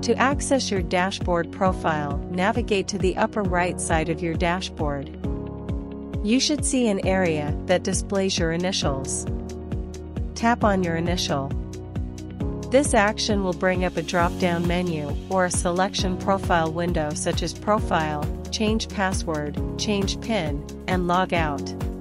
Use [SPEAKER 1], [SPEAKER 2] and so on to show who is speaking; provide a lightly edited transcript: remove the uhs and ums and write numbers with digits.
[SPEAKER 1] To access your dashboard profile, navigate to the upper right side of your dashboard. You should see an area that displays your initials. Tap on your initial. This action will bring up a drop-down menu or a selection profile window such as Profile, Change Password, Change PIN, and Log Out.